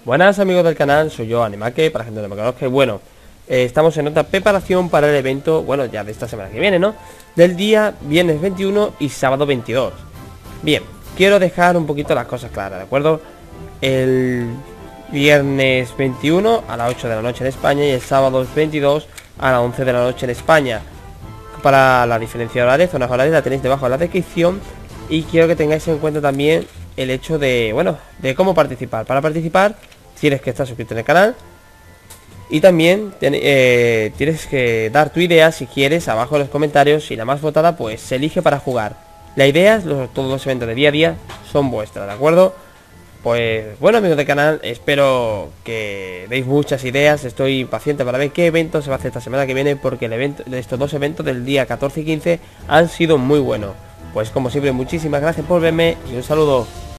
Buenas amigos del canal, soy yo, Animake, para gente que no me conozca. Y bueno, estamos en otra preparación para el evento, bueno, ya de esta semana que viene, ¿no? Del día viernes 21 y sábado 22. Bien, quiero dejar un poquito las cosas claras, ¿de acuerdo? El viernes 21 a las 8 de la noche en España y el sábado 22 a las 11 de la noche en España. Para la diferencia horaria, zonas horarias, la tenéis debajo en la descripción. Y quiero que tengáis en cuenta también el hecho de, bueno, de cómo participar. Para participar tienes que estar suscrito en el canal. Y también tienes que dar tu idea si quieres abajo en los comentarios. Y la más votada pues se elige para jugar. La idea es todos los eventos de día a día son vuestras, ¿de acuerdo? Pues bueno amigos del canal, espero que deis muchas ideas. Estoy impaciente para ver qué evento se va a hacer esta semana que viene, porque estos dos eventos del día 14 y 15 han sido muy buenos. Pues como siempre, muchísimas gracias por verme y un saludo.